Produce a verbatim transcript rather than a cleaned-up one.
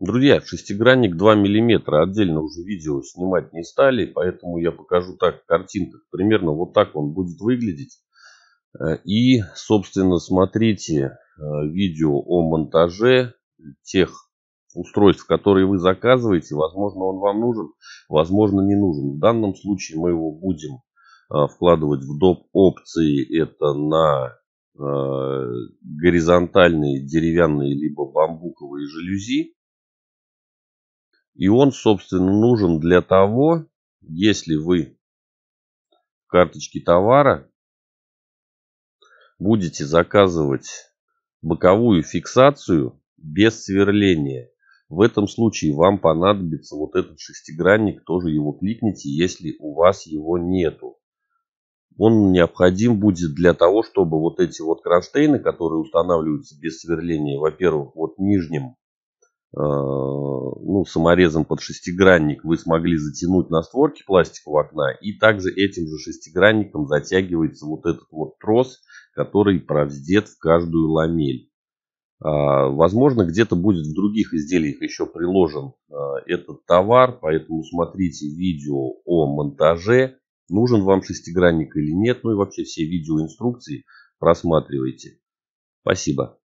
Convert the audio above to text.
Друзья, шестигранник два миллиметра. Отдельно уже видео снимать не стали, поэтому я покажу так в картинках. Примерно вот так он будет выглядеть. И, собственно, смотрите видео о монтаже тех устройств, которые вы заказываете. Возможно, он вам нужен, возможно, не нужен. В данном случае мы его будем вкладывать в доп. Опции. Это на горизонтальные деревянные либо бамбуковые жалюзи. И он, собственно, нужен для того, если вы в карточке товара будете заказывать боковую фиксацию без сверления. В этом случае вам понадобится вот этот шестигранник, тоже его кликните, если у вас его нету. Он необходим будет для того, чтобы вот эти вот кронштейны, которые устанавливаются без сверления, во-первых, вот нижним ну, саморезом под шестигранник вы смогли затянуть на створке пластикового окна, и также этим же шестигранником затягивается вот этот вот трос, который провздет в каждую ламель. Возможно, где-то будет в других изделиях еще приложен этот товар, поэтому смотрите видео о монтаже, нужен вам шестигранник или нет, ну и вообще все видеоинструкции просматривайте. Спасибо.